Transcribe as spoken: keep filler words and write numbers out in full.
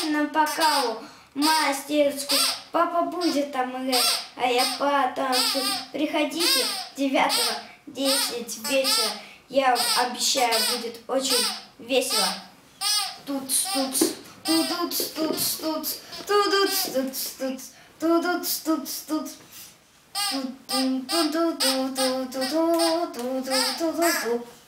на покалу мастерскую. Папа будет там играть, а я потанцую. Приходите девятого десять вечера. Я обещаю, будет очень весело. Тут, тут, тут, тут, тут, тут, тут, тут, тут, тут, тут, тут. Ту-ту-ту-ту-ту-ту-ту-ту-ту-ту-ту-ту.